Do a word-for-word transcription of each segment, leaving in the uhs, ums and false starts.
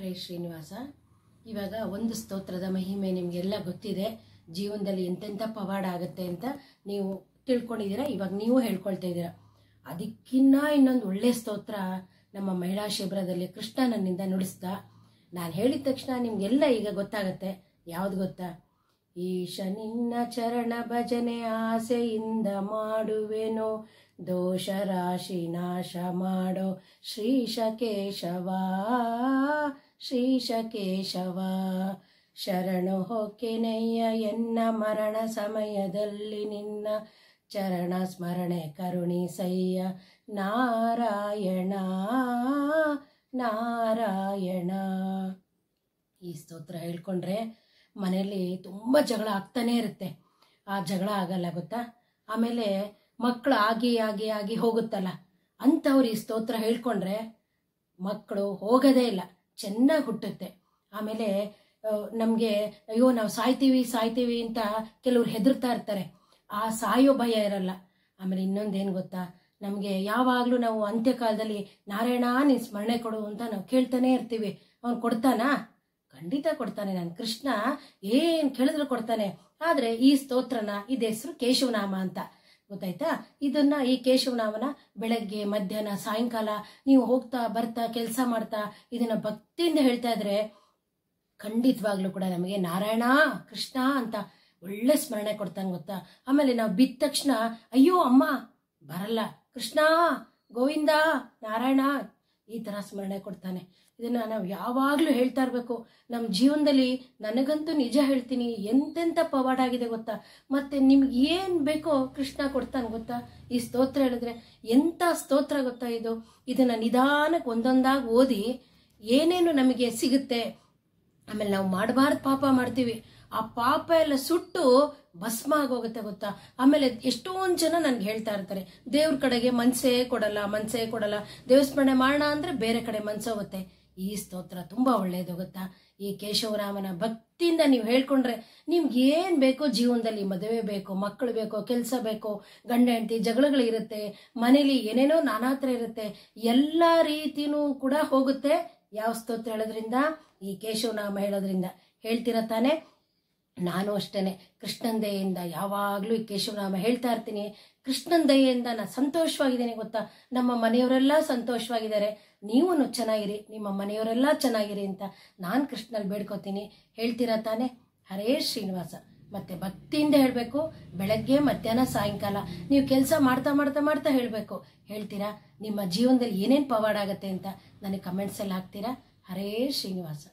ಹರೇ ಶ್ರೀನಿವಾಸ. ಇವಾಗ ಒಂದು ಸ್ತೋತ್ರದ ಮಹಿಮೆ ನಿಮಗೆಲ್ಲ ಗೊತ್ತಿದೆ. ಜೀವನದಲ್ಲಿ ಎಂತೆಂಥ ಪವಾಡ ಆಗುತ್ತೆ ಅಂತ ನೀವು ತಿಳ್ಕೊಂಡಿದ್ದೀರಾ. ಇವಾಗ ನೀವು ಹೇಳ್ಕೊಳ್ತಾ ಇದ್ದೀರಾ. ಅದಕ್ಕಿನ್ನ ಇನ್ನೊಂದು ಒಳ್ಳೆ ಸ್ತೋತ್ರ ನಮ್ಮ ಮಹಿಳಾ ಶಿಬಿರದಲ್ಲಿ ಕೃಷ್ಣ ನನ್ನಿಂದ ನುಡಿಸ್ದ. ನಾನು ಹೇಳಿದ ತಕ್ಷಣ ನಿಮಗೆಲ್ಲ ಈಗ ಗೊತ್ತಾಗತ್ತೆ. ಯಾವ್ದು ಗೊತ್ತಾ? ಈಶ ನಿನ್ನ ಚರಣ ಭಜನೆ ಆಸೆಯಿಂದ ಮಾಡುವೆನು, ದೋಷ ರಾಶಿ ನಾಶ ಮಾಡೋ ಶ್ರೀಶ ಕೇಶವ, ಶ್ರೀಶ ಕೇಶವ. ಶರಣು ಹೊಕ್ಕೆನಯ್ಯ ಎನ್ನ ಮರಣ ಸಮಯದಲ್ಲಿ ನಿನ್ನ ಚರಣ ಸ್ಮರಣೆ ಕರುಣಿಸಯ್ಯ ನಾರಾಯಣ ನಾರಾಯಣ. ಈ ಸ್ತೋತ್ರ ಹೇಳ್ಕೊಂಡ್ರೆ ಮನೆಯಲ್ಲಿ ತುಂಬ ಜಗಳ ಆಗ್ತಾನೇ ಇರುತ್ತೆ. ಆ ಜಗಳ ಆಗಲ್ಲ ಗೊತ್ತಾ. ಆಮೇಲೆ ಮಕ್ಕಳು ಆಗಿ ಆಗಿ ಆಗಿ ಹೋಗುತ್ತಲ್ಲ, ಅಂಥವ್ರು ಈ ಸ್ತೋತ್ರ ಹೇಳ್ಕೊಂಡ್ರೆ ಮಕ್ಕಳು ಹೋಗೋದೇ ಇಲ್ಲ, ಚೆನ್ನಾಗಿ ಹುಟ್ಟುತ್ತೆ. ಆಮೇಲೆ ನಮಗೆ ಅಯ್ಯೋ ನಾವು ಸಾಯ್ತೀವಿ ಸಾಯ್ತೀವಿ ಅಂತ ಕೆಲವ್ರು ಹೆದರ್ತಾ ಇರ್ತಾರೆ. ಆ ಸಾಯೋ ಭಯ ಇರಲ್ಲ. ಆಮೇಲೆ ಇನ್ನೊಂದೇನು ಗೊತ್ತಾ, ನಮಗೆ ಯಾವಾಗಲೂ ನಾವು ಅಂತ್ಯಕಾಲದಲ್ಲಿ ನಾರಾಯಣ ನೀನು ಸ್ಮರಣೆ ಕೊಡು ಅಂತ ನಾವು ಕೇಳ್ತಾನೆ ಇರ್ತೀವಿ. ಅವ್ನು ಕೊಡ್ತಾನಾ? ಖಂಡಿತ ಕೊಡ್ತಾನೆ. ನಾನು ಕೃಷ್ಣ ಏನು ಕೇಳಿದ್ರು ಕೊಡ್ತಾನೆ. ಆದರೆ ಈ ಸ್ತೋತ್ರನ ಇದು ಹೆಸರು ಕೇಶವನಾಮ ಅಂತ, ಗೊತ್ತಾಯ್ತಾ? ಇದನ್ನ ಈ ಕೇಶವನಾಮನ ಬೆಳಗ್ಗೆ ಮಧ್ಯಾಹ್ನ ಸಾಯಂಕಾಲ ನೀವು ಹೋಗ್ತಾ ಬರ್ತಾ ಕೆಲಸ ಮಾಡ್ತಾ ಇದನ್ನ ಭಕ್ತಿಯಿಂದ ಹೇಳ್ತಾ ಇದ್ರೆ ಖಂಡಿತವಾಗ್ಲೂ ಕೂಡ ನಮಗೆ ನಾರಾಯಣ ಕೃಷ್ಣ ಅಂತ ಒಳ್ಳೆ ಸ್ಮರಣೆ ಕೊಡ್ತಾನೆ ಗೊತ್ತಾ. ಆಮೇಲೆ ನಾವು ಬಿದ್ದ ತಕ್ಷಣ ಅಯ್ಯೋ ಅಮ್ಮ ಬರಲ್ಲ, ಕೃಷ್ಣ ಗೋವಿಂದ ನಾರಾಯಣ ಈ ಥರ ಸ್ಮರಣೆ ಕೊಡ್ತಾನೆ. ಇದನ್ನ ನಾವು ಯಾವಾಗಲೂ ಹೇಳ್ತಾ ಇರಬೇಕು ನಮ್ಮ ಜೀವನದಲ್ಲಿ. ನನಗಂತೂ ನಿಜ ಹೇಳ್ತೀನಿ, ಎಂತೆಂಥ ಪವಾಡ ಆಗಿದೆ ಗೊತ್ತಾ. ಮತ್ತೆ ನಿಮ್ಗೆ ಏನು ಬೇಕೋ ಕೃಷ್ಣ ಕೊಡ್ತಾನೆ ಗೊತ್ತಾ. ಈ ಸ್ತೋತ್ರ ಹೇಳಿದ್ರೆ ಎಂಥ ಸ್ತೋತ್ರ ಗೊತ್ತಾ ಇದು. ಇದನ್ನ ನಿಧಾನಕ್ಕೆ ಒಂದೊಂದಾಗಿ ಓದಿ ಏನೇನು ನಮಗೆ ಸಿಗುತ್ತೆ. ಆಮೇಲೆ ನಾವು ಮಾಡಬಾರ್ದು ಪಾಪ ಮಾಡ್ತೀವಿ, ಆ ಪಾಪ ಎಲ್ಲ ಸುಟ್ಟು ಭಸ್ಮ ಆಗೋಗುತ್ತೆ ಗೊತ್ತಾ. ಆಮೇಲೆ ಎಷ್ಟೊಂದು ಜನ ನನ್ಗೆ ಹೇಳ್ತಾ ಇರ್ತಾರೆ ದೇವ್ರ ಕಡೆಗೆ ಮನ್ಸೇ ಕೊಡಲ್ಲ ಮನ್ಸೇ ಕೊಡಲ್ಲ ದೇವಸ್ಮರಣೆ ಮಾಡೋಣ ಅಂದ್ರೆ ಬೇರೆ ಕಡೆ ಮನ್ಸೋಗುತ್ತೆ. ಈ ಸ್ತೋತ್ರ ತುಂಬಾ ಒಳ್ಳೆಯದು ಗೊತ್ತಾ. ಈ ಕೇಶವರಾಮನ ಭಕ್ತಿಯಿಂದ ನೀವು ಹೇಳ್ಕೊಂಡ್ರೆ ನಿಮ್ಗೆ ಏನ್ ಬೇಕೋ ಜೀವನದಲ್ಲಿ, ಮದುವೆ ಬೇಕೋ, ಮಕ್ಕಳು ಬೇಕೋ, ಕೆಲಸ ಬೇಕೋ, ಗಂಡ ಹೆಂಡತಿ ಜಗಳಗಳಿರುತ್ತೆ, ಮನೇಲಿ ಏನೇನೋ ನಾನಾ ಥರ ಇರುತ್ತೆ, ಎಲ್ಲ ರೀತಿನೂ ಕೂಡ ಹೋಗುತ್ತೆ. ಯಾವ ಸ್ತೋತ್ರ ಹೇಳೋದ್ರಿಂದ? ಈ ಕೇಶವನಾಮ ಹೇಳೋದ್ರಿಂದ. ಹೇಳ್ತಿರ ತಾನೆ? ನಾನು ಅಷ್ಟೇನೆ ಕೃಷ್ಣನ ದಯೆಯಿಂದ ಯಾವಾಗಲೂ ಈ ಕೇಶವನಾಮ ಹೇಳ್ತಾ ಇರ್ತೀನಿ. ಕೃಷ್ಣನ ದಯೆಯಿಂದ ನಾನು ಸಂತೋಷವಾಗಿದ್ದೀನಿ ಗೊತ್ತಾ. ನಮ್ಮ ಮನೆಯವರೆಲ್ಲ ಸಂತೋಷವಾಗಿದ್ದಾರೆ. ನೀವು ಚೆನ್ನಾಗಿರಿ, ನಿಮ್ಮ ಮನೆಯವರೆಲ್ಲ ಚೆನ್ನಾಗಿರಿ ಅಂತ ನಾನು ಕೃಷ್ಣನಲ್ಲಿ ಬೇಡ್ಕೋತೀನಿ. ಹೇಳ್ತೀರಾ ತಾನೆ? ಹರೇ ಶ್ರೀನಿವಾಸ. ಮತ್ತೆ ಭಕ್ತಿಯಿಂದ ಹೇಳಬೇಕು. ಬೆಳಗ್ಗೆ ಮಧ್ಯಾಹ್ನ ಸಾಯಂಕಾಲ ನೀವು ಕೆಲಸ ಮಾಡ್ತಾ ಮಾಡ್ತಾ ಮಾಡ್ತಾ ಹೇಳಬೇಕು. ಹೇಳ್ತೀರಾ? ನಿಮ್ಮ ಜೀವನದಲ್ಲಿ ಏನೇನು ಪವಾಡ ಆಗುತ್ತೆ ಅಂತ ನನಗೆ ಕಮೆಂಟ್ಸಲ್ಲಿ ಹಾಕ್ತೀರಾ? ಹರೇ ಶ್ರೀನಿವಾಸ.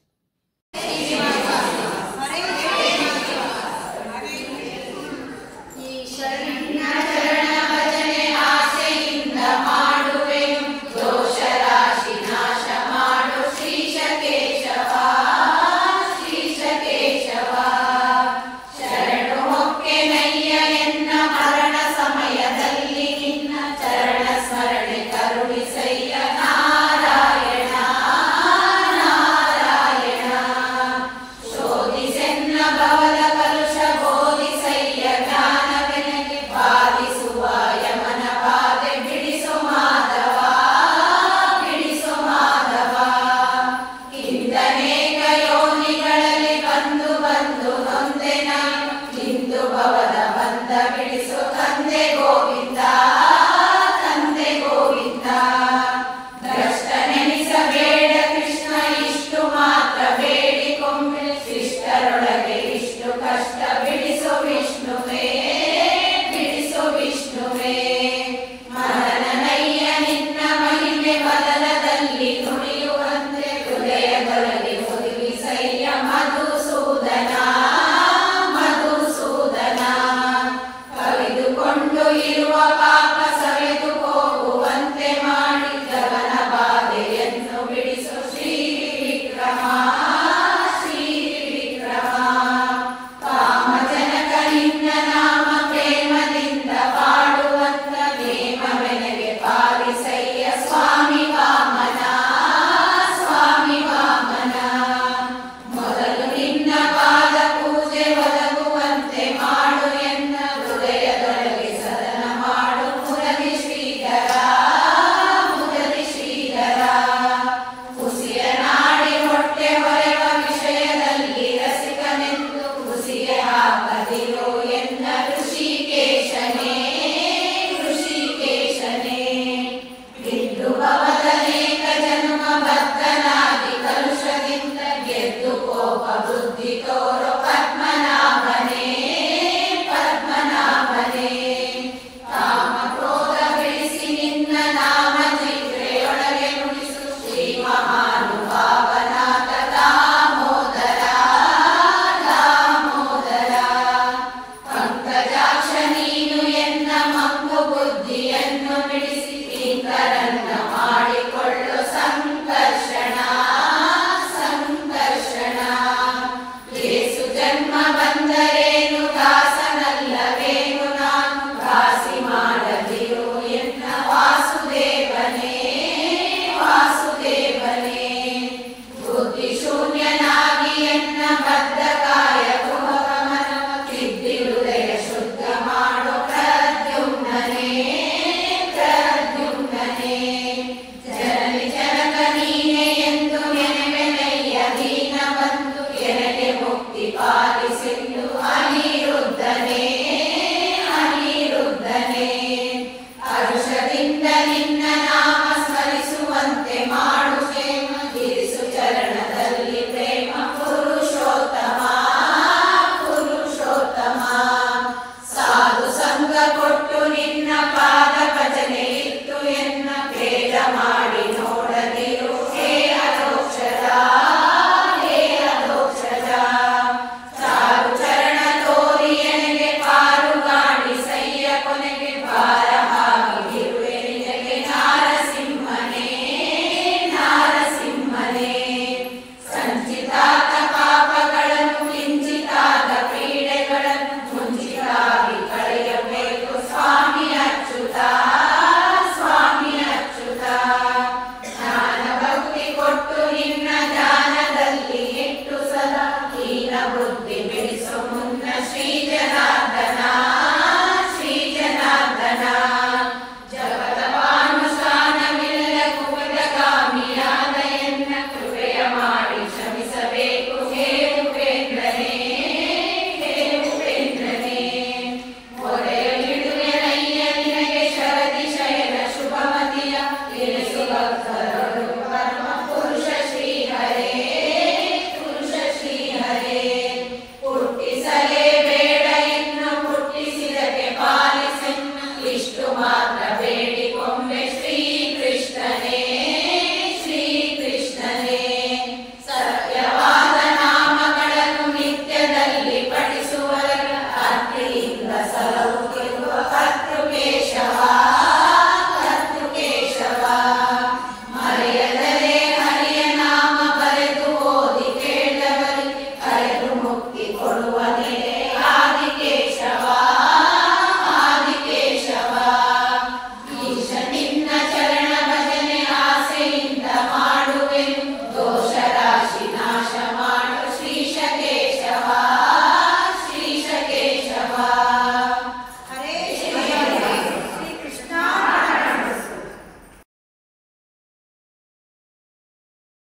ಹೊಟ್ಟೆ ಬುದ್ಧಿ ತೋರಿಸು